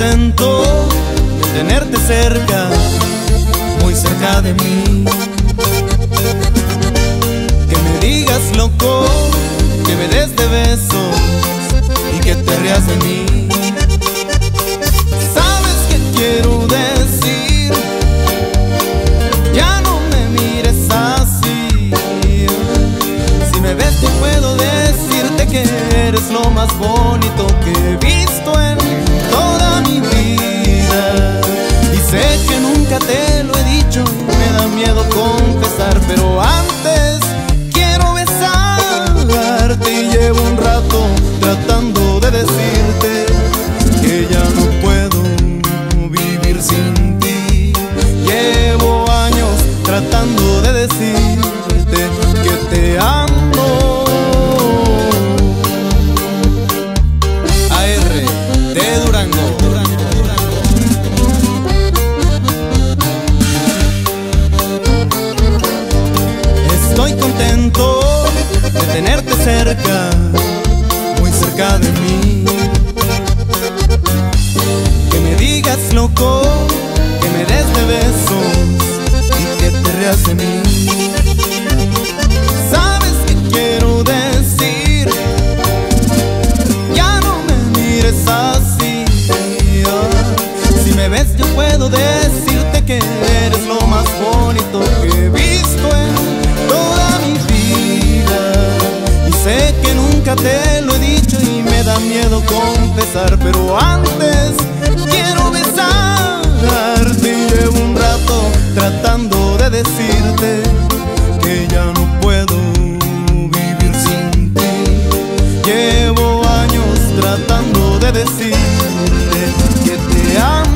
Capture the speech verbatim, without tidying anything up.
contento de tenerte cerca, muy cerca de mí. Que me digas loco, que me des de besos y que te rías de mí. ¿Sabes qué quiero decir? Ya no me mires así. Si me ves yo puedo decirte que eres lo más bonito que he visto en toda mi vida. Y sé que nunca te lo he dicho, me da miedo confesar, pero antes quiero besarte. Y llevo un rato tratando de decirte que ya no puedo vivir sin ti. Llevo años tratando de decirte que te amo. A R de Durango. Estoy contento de tenerte cerca, muy cerca de mí. Que me digas loco, que me des de besos y que te rías de mí. ¿Sabes qué quiero decir? Ya no me mires así. Si me ves yo puedo decirte que eres lo más bonito que he visto en toda mi vida. Y sé que nunca te lo he dicho y me da miedo confesar, pero antes quiero besarte. Y llevo un rato tratando de decirte que ya no puedo vivir sin ti. Llevo años tratando de decirte que te amo.